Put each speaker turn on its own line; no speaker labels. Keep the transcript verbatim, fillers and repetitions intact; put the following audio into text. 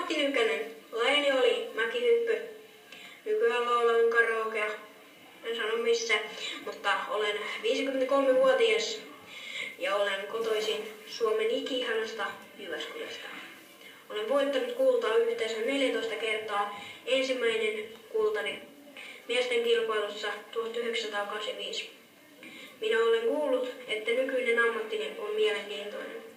Matti Nykänen. Lajeni oli mäkihyppy. Nykyään laulan karaokea. En sano missä, mutta olen viisikymmentäkolmevuotias ja olen kotoisin Suomen ikiihanasta Jyväskylästä. Olen voittanut kultaa yhteensä neljätoista kertaa. Ensimmäinen kultani miesten kilpailussa tuhatyhdeksänsataakahdeksankymmentäviisi. Minä olen kuullut, että nykyinen ammattini on mielenkiintoinen.